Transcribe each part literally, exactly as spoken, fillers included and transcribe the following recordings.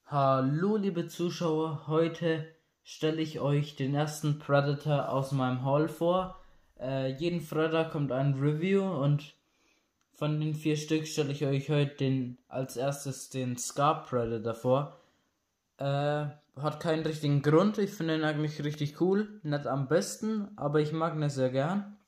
Hallo liebe Zuschauer, heute stelle ich euch den ersten Predator aus meinem Haul vor. Äh, jeden Freitag kommt ein Review und von den vier Stück stelle ich euch heute den, als erstes den Scar Predator vor. Äh, hat keinen richtigen Grund, ich finde ihn eigentlich richtig cool, nicht am besten, aber ich mag ihn sehr gern.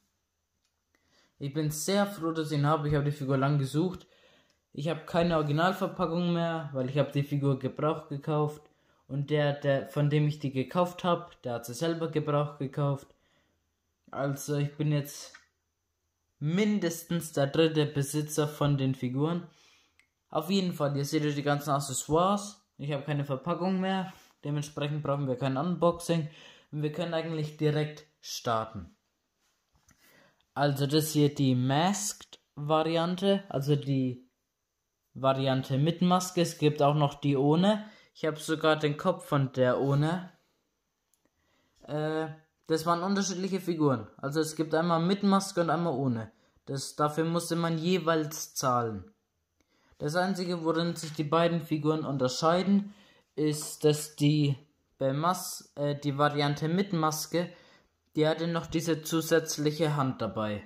Ich bin sehr froh, dass ich ihn habe, ich habe die Figur lang gesucht. Ich habe keine Originalverpackung mehr, weil ich habe die Figur gebraucht gekauft. Und der, der, von dem ich die gekauft habe, der hat sie selber gebraucht gekauft. Also ich bin jetzt mindestens der dritte Besitzer von den Figuren. Auf jeden Fall, ihr seht die ganzen Accessoires. Ich habe keine Verpackung mehr. Dementsprechend brauchen wir kein Unboxing. Und wir können eigentlich direkt starten. Also das hier die Masked Variante, also die Variante mit Maske. Es gibt auch noch die ohne. Ich habe sogar den Kopf von der ohne. Äh, das waren unterschiedliche Figuren. Also es gibt einmal mit Maske und einmal ohne. Das, dafür musste man jeweils zahlen. Das einzige, worin sich die beiden Figuren unterscheiden, ist, dass die bei Mas äh, die Variante mit Maske, die hatte noch diese zusätzliche Hand dabei.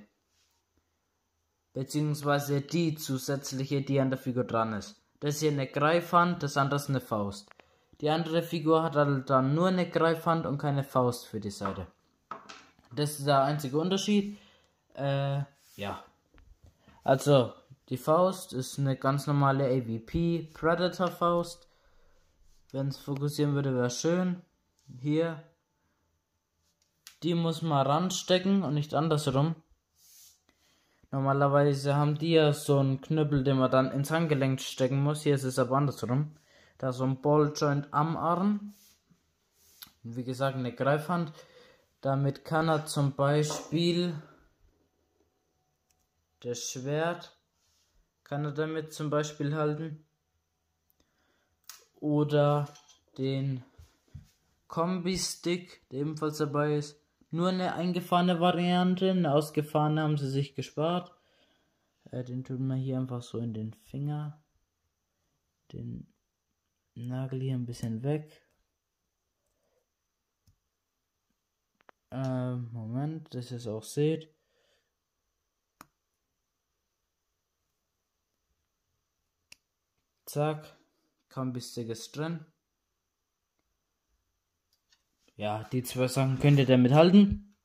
Beziehungsweise die zusätzliche, die an der Figur dran ist. Das hier eine Greifhand, das andere ist eine Faust. Die andere Figur hat halt dann nur eine Greifhand und keine Faust für die Seite. Das ist der einzige Unterschied. Äh, ja. Also, die Faust ist eine ganz normale A V P Predator Faust. Wenn es fokussieren würde, wäre schön. Hier. Die muss man ranstecken und nicht andersrum. Normalerweise haben die ja so einen Knüppel, den man dann ins Handgelenk stecken muss. Hier ist es aber andersrum. Da ist so ein Balljoint am Arm. Und wie gesagt, eine Greifhand. Damit kann er zum Beispiel das Schwert kann er damit zum Beispiel halten. Oder den Kombi-Stick, der ebenfalls dabei ist. Nur eine eingefahrene Variante, eine ausgefahrene haben sie sich gespart. Äh, den tun wir hier einfach so in den Finger. Den Nagel hier ein bisschen weg. Äh, Moment, dass ihr es auch seht. Zack, Kombi-Stick ist drin. Ja, die zwei Sachen könnt ihr damit halten.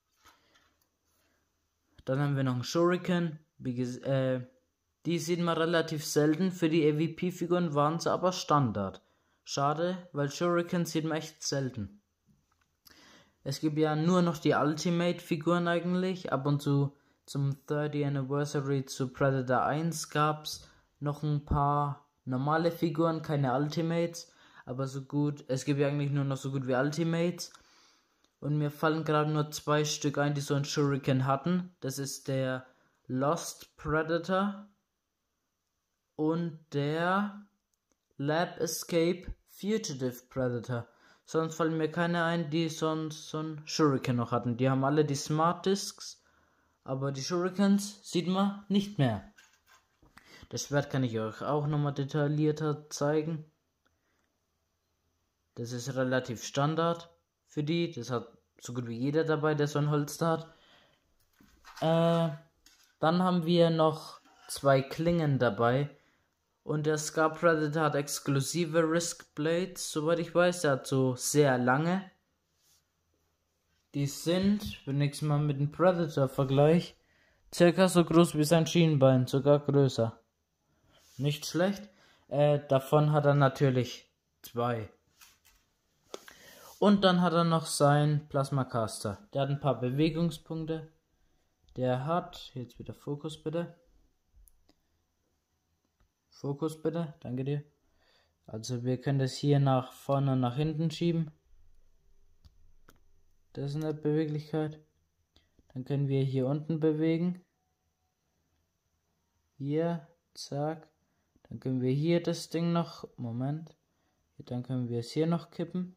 Dann haben wir noch einen Shuriken. Wie äh, die sieht man relativ selten. Für die A V P-Figuren waren sie aber Standard. Schade, weil Shuriken sieht man echt selten. Es gibt ja nur noch die Ultimate-Figuren eigentlich. Ab und zu zum thirtieth Anniversary zu Predator eins gab es noch ein paar normale Figuren, keine Ultimates. Aber so gut, es gibt ja eigentlich nur noch so gut wie Ultimates. Und mir fallen gerade nur zwei Stück ein, die so ein Shuriken hatten. Das ist der Lost Predator und der Lab Escape Fugitive Predator. Sonst fallen mir keine ein, die sonst so ein Shuriken noch hatten. Die haben alle die Smart Discs, aber die Shurikens sieht man nicht mehr. Das Schwert kann ich euch auch nochmal detaillierter zeigen. Das ist relativ Standard für die. Das hat so gut wie jeder dabei, der so ein Holster hat. Äh, dann haben wir noch zwei Klingen dabei. Und der Scar Predator hat exklusive Risk Blades, soweit ich weiß. Der hat so sehr lange. Die sind, wenn ich es mal mit dem Predator vergleiche, circa so groß wie sein Schienbein, sogar größer. Nicht schlecht. Äh, davon hat er natürlich zwei. Und dann hat er noch sein Plasma Caster. Der hat ein paar Bewegungspunkte. Der hat, jetzt wieder Fokus bitte. Fokus bitte, danke dir. Also wir können das hier nach vorne und nach hinten schieben. Das ist eine Beweglichkeit. Dann können wir hier unten bewegen. Hier, zack. Dann können wir hier das Ding noch, Moment. Dann können wir es hier noch kippen.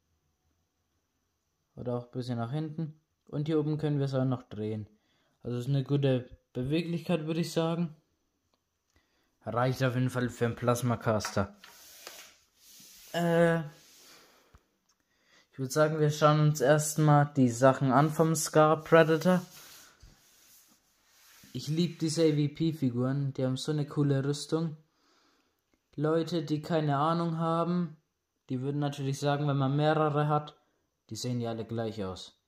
Oder auch ein bisschen nach hinten. Und hier oben können wir es auch noch drehen. Also ist eine gute Beweglichkeit, würde ich sagen. Reicht auf jeden Fall für einen Plasma Caster. Äh, ich würde sagen, wir schauen uns erstmal die Sachen an vom Scar Predator. Ich liebe diese A V P-Figuren, die haben so eine coole Rüstung. Leute, die keine Ahnung haben, die würden natürlich sagen, wenn man mehrere hat, die sehen ja alle gleich aus.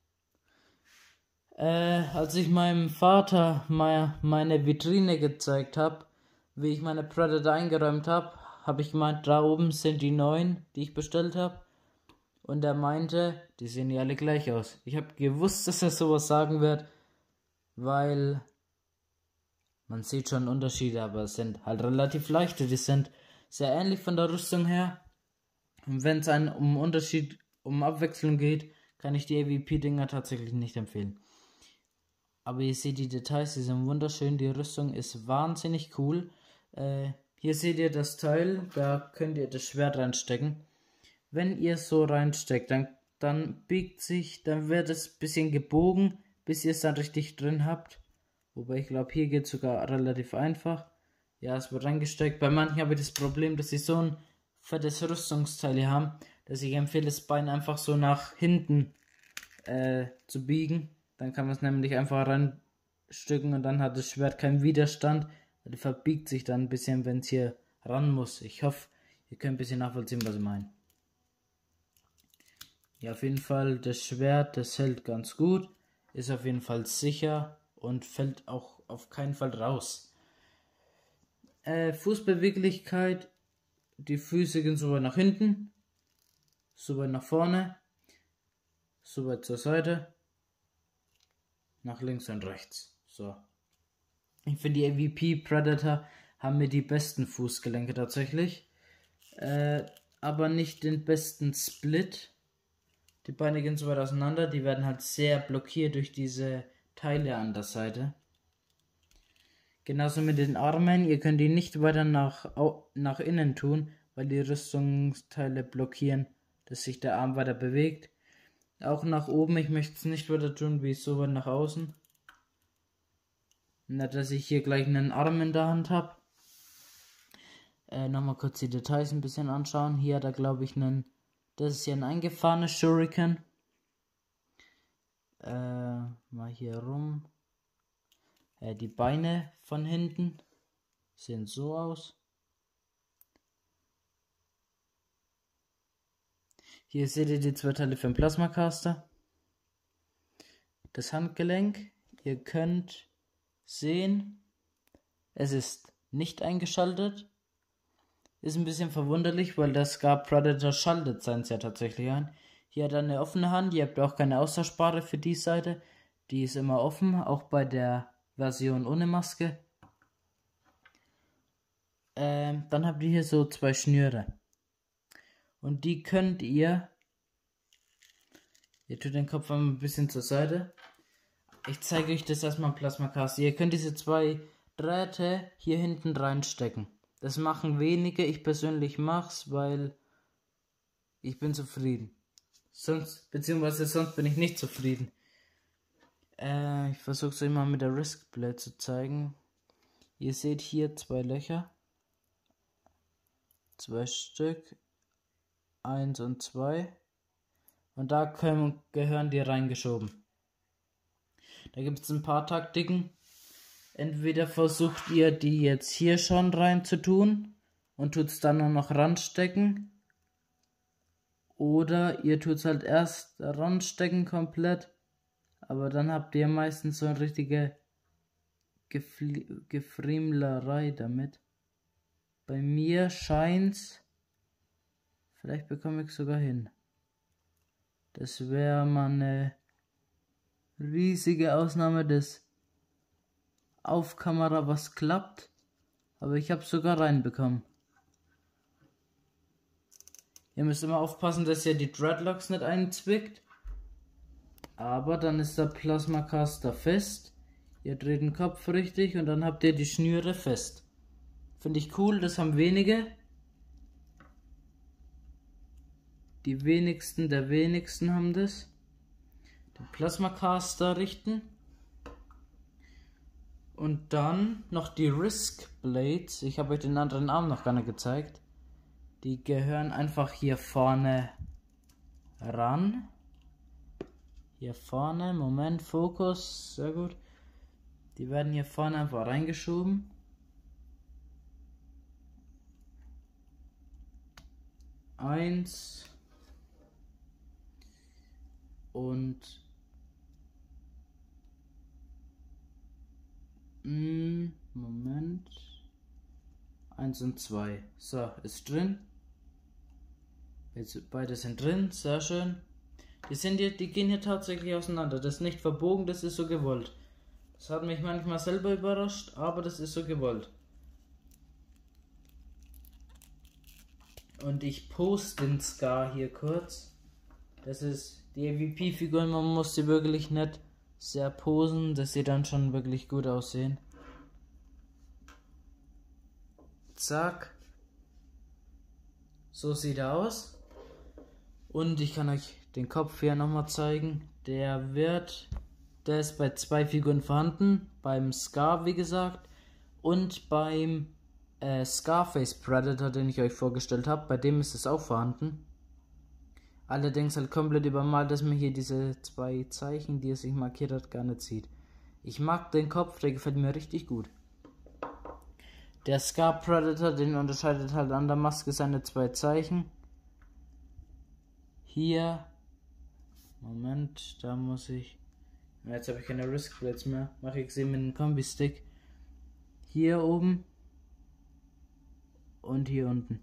Äh, als ich meinem Vater meine, meine Vitrine gezeigt habe, wie ich meine Predator eingeräumt habe, habe ich gemeint, da oben sind die neuen, die ich bestellt habe. Und er meinte, die sehen ja alle gleich aus. Ich habe gewusst, dass er sowas sagen wird, weil man sieht schon Unterschiede, aber es sind halt relativ leichte. Die sind sehr ähnlich von der Rüstung her. Und wenn es einen um Unterschied, um Abwechslung geht, kann ich die A V P-Dinger tatsächlich nicht empfehlen. Aber ihr seht die Details, die sind wunderschön. Die Rüstung ist wahnsinnig cool. Äh, hier seht ihr das Teil, da könnt ihr das Schwert reinstecken. Wenn ihr es so reinsteckt, dann, dann biegt sich, dann wird es ein bisschen gebogen, bis ihr es dann richtig drin habt. Wobei ich glaube, hier geht es sogar relativ einfach. Ja, es wird reingesteckt. Bei manchen habe ich das Problem, dass sie so ein fettes Rüstungsteil hier haben, dass ich empfehle, das Bein einfach so nach hinten äh, zu biegen. Dann kann man es nämlich einfach reinstücken und dann hat das Schwert keinen Widerstand. Das verbiegt sich dann ein bisschen, wenn es hier ran muss. Ich hoffe, ihr könnt ein bisschen nachvollziehen, was ich meine. Ja, auf jeden Fall, das Schwert, das hält ganz gut. Ist auf jeden Fall sicher und fällt auch auf keinen Fall raus. Äh, Fußbeweglichkeit. Die Füße gehen so weit nach hinten, so weit nach vorne, so weit zur Seite, nach links und rechts. So. Ich finde, die A V P Predator haben mir die besten Fußgelenke tatsächlich. Äh, aber nicht den besten Split. Die Beine gehen so weit auseinander, die werden halt sehr blockiert durch diese Teile an der Seite. Genauso mit den Armen, ihr könnt die nicht weiter nach, nach innen tun, weil die Rüstungsteile blockieren, dass sich der Arm weiter bewegt. Auch nach oben, ich möchte es nicht weiter tun, wie so weit nach außen. Nicht, dass ich hier gleich einen Arm in der Hand habe. Äh, nochmal kurz die Details ein bisschen anschauen. Hier hat er, glaube ich, einen, das ist hier ein eingefahrenes Shuriken. Äh, mal hier rum. Äh, die Beine von hinten sehen so aus. Hier seht ihr die zwei Teile für den Plasmacaster. Das Handgelenk. Ihr könnt sehen, es ist nicht eingeschaltet. Ist ein bisschen verwunderlich, weil das Scar Predator schaltet seins ja tatsächlich ein. Hier hat er eine offene Hand. Ihr habt auch keine austauschbare für die Seite. Die ist immer offen, auch bei der Version ohne Maske. Ähm, dann habt ihr hier so zwei Schnüre. Und die könnt ihr... Ihr tut den Kopf ein bisschen zur Seite. Ich zeige euch das erstmal im Plasmacaster. Ihr könnt diese zwei Drähte hier hinten reinstecken. Das machen wenige. Ich persönlich mach's, weil ich bin zufrieden. Sonst, beziehungsweise sonst bin ich nicht zufrieden. Äh, ich versuche es euch mal mit der Risk Blade zu zeigen. Ihr seht hier zwei Löcher. Zwei Stück. Eins und zwei. Und da können, gehören die reingeschoben. Da gibt es ein paar Taktiken. Entweder versucht ihr die jetzt hier schon rein zu tun und tut es dann nur noch ranstecken. Oder ihr tut es halt erst ranstecken komplett. Aber dann habt ihr meistens so eine richtige Gefl- Gefriemlerei damit. Bei mir scheint's. Vielleicht bekomme ich es sogar hin. Das wäre mal eine riesige Ausnahme, dass auf Kamera was klappt. Aber ich habe es sogar reinbekommen. Ihr müsst immer aufpassen, dass ihr die Dreadlocks nicht einzwickt. Aber dann ist der Plasmacaster fest. Ihr dreht den Kopf richtig und dann habt ihr die Schnüre fest. Finde ich cool, das haben wenige. Die wenigsten der wenigsten haben das. Den Plasmacaster richten. Und dann noch die Risk Blades. Ich habe euch den anderen Arm noch gar nicht gezeigt. Die gehören einfach hier vorne ran. Hier vorne, Moment, Fokus, sehr gut. Die werden hier vorne einfach reingeschoben. Eins. Und mh, Moment. Eins und zwei. So, ist drin. Jetzt beide sind drin, sehr schön. Die sind hier, die gehen hier tatsächlich auseinander. Das ist nicht verbogen, das ist so gewollt. Das hat mich manchmal selber überrascht, aber das ist so gewollt. Und ich poste den Scar hier kurz. Das ist die A V P-Figur, man muss sie wirklich nicht sehr posen, dass sie dann schon wirklich gut aussehen. Zack. So sieht er aus. Und ich kann euch den Kopf hier nochmal zeigen. Der wird, der ist bei zwei Figuren vorhanden. Beim Scar, wie gesagt. Und beim äh, Scarface Predator, den ich euch vorgestellt habe. Bei dem ist es auch vorhanden. Allerdings halt komplett übermalt, dass man hier diese zwei Zeichen, die er sich markiert hat, gar nicht sieht. Ich mag den Kopf, der gefällt mir richtig gut. Der Scar Predator, den unterscheidet halt an der Maske seine zwei Zeichen. Hier, Moment, da muss ich, jetzt habe ich keine Risk Blades mehr, mache ich sie mit dem Kombi-Stick. Hier oben und hier unten.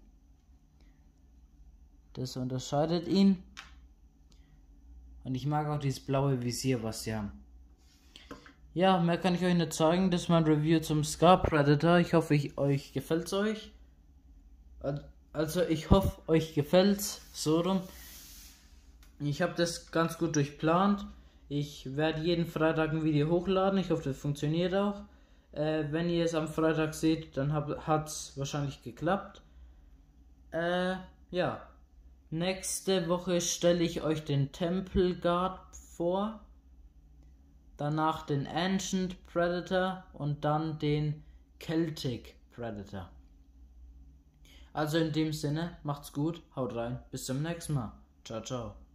Das unterscheidet ihn. Und ich mag auch dieses blaue Visier, was sie haben. Ja, mehr kann ich euch nicht zeigen. Das ist mein Review zum Scar Predator. Ich hoffe, ich, euch gefällt's euch. Also ich hoffe, euch gefällt's. So rum. Ich habe das ganz gut durchplant. Ich werde jeden Freitag ein Video hochladen. Ich hoffe, das funktioniert auch. Äh, wenn ihr es am Freitag seht, dann hat es wahrscheinlich geklappt. Äh, ja. Nächste Woche stelle ich euch den Temple Guard vor. Danach den Ancient Predator und dann den Celtic Predator. Also in dem Sinne, macht's gut, haut rein, bis zum nächsten Mal. Ciao, ciao.